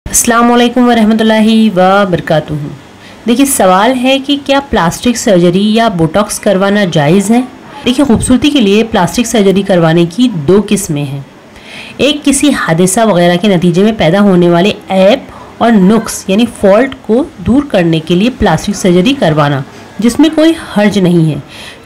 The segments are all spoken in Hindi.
अस्सलाम वालेकुम वरहमतुल्लाहि व बरकातुहू। देखिए, सवाल है कि क्या प्लास्टिक सर्जरी या बोटॉक्स करवाना जायज़ है। देखिए, खूबसूरती के लिए प्लास्टिक सर्जरी करवाने की दो किस्में हैं। एक किसी हादसा वगैरह के नतीजे में पैदा होने वाले ऐब और नुक्स यानी फॉल्ट को दूर करने के लिए प्लास्टिक सर्जरी करवाना, जिसमें कोई हर्ज नहीं है,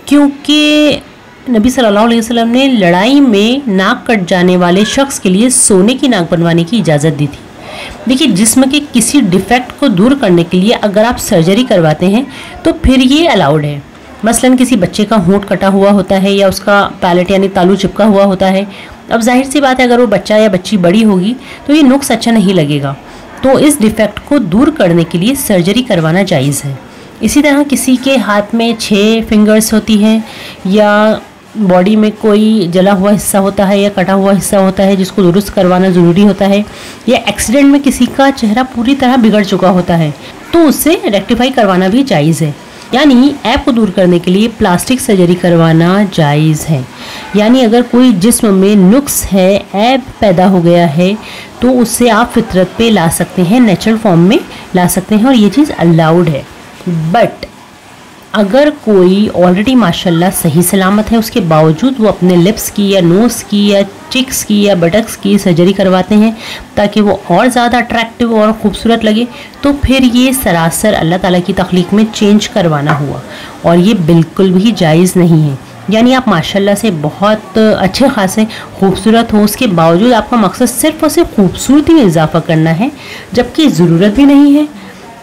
क्योंकि नबी सल्लल्लाहु अलैहि वसल्लम ने लड़ाई में नाक कट जाने वाले शख्स के लिए सोने की नाक बनवाने की इजाज़त दी थी। देखिए, जिस्म के किसी डिफेक्ट को दूर करने के लिए अगर आप सर्जरी करवाते हैं तो फिर ये अलाउड है। मसलन किसी बच्चे का होंठ कटा हुआ होता है या उसका पैलेट यानी तालू चिपका हुआ होता है। अब जाहिर सी बात है, अगर वो बच्चा या बच्ची बड़ी होगी तो ये नुक्स अच्छा नहीं लगेगा, तो इस डिफेक्ट को दूर करने के लिए सर्जरी करवाना जायज़ है। इसी तरह किसी के हाथ में 6 फिंगर्स होती हैं या बॉडी में कोई जला हुआ हिस्सा होता है या कटा हुआ हिस्सा होता है जिसको दुरुस्त करवाना ज़रूरी होता है, या एक्सीडेंट में किसी का चेहरा पूरी तरह बिगड़ चुका होता है, तो उससे रेक्टिफाई करवाना भी जायज़ है। यानी ऐब को दूर करने के लिए प्लास्टिक सर्जरी करवाना जायज़ है। यानी अगर कोई जिस्म में नुक्स है, ऐब पैदा हो गया है, तो उससे आप फितरत पे ला सकते हैं, नेचुरल फॉर्म में ला सकते हैं और ये चीज़ अलाउड है। बट अगर कोई ऑलरेडी माशाल्लाह सही सलामत है, उसके बावजूद वो अपने लिप्स की या नोज़ की या चिक्स की या बटक्स की सर्जरी करवाते हैं ताकि वो और ज़्यादा अट्रैक्टिव और ख़ूबसूरत लगे, तो फिर ये सरासर अल्लाह ताला की तख्लीक में चेंज करवाना हुआ और ये बिल्कुल भी जायज़ नहीं है। यानी आप माशाल्लाह से बहुत अच्छे खासे खूबसूरत हो, उसके बावजूद आपका मकसद सिर्फ़ और सिर्फ खूबसूरती में इजाफा करना है, जबकि ज़रूरत भी नहीं है,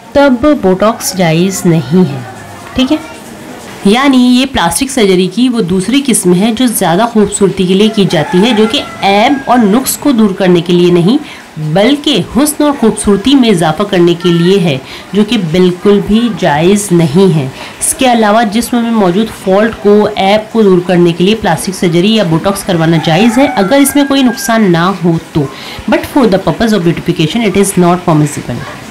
तब बोटॉक्स जायज़ नहीं है। ठीक है, यानी ये प्लास्टिक सर्जरी की वो दूसरी किस्म है जो ज़्यादा खूबसूरती के लिए की जाती है, जो कि ऐब और नुक्स को दूर करने के लिए नहीं बल्कि हुस्न और ख़ूबसूरती में इजाफा करने के लिए है, जो कि बिल्कुल भी जायज़ नहीं है। इसके अलावा जिस्म में मौजूद फॉल्ट को, ऐब को दूर करने के लिए प्लास्टिक सर्जरी या बोटॉक्स करवाना जायज़ है अगर इसमें कोई नुकसान ना हो तो, but for the purpose of beautification it is not permissible.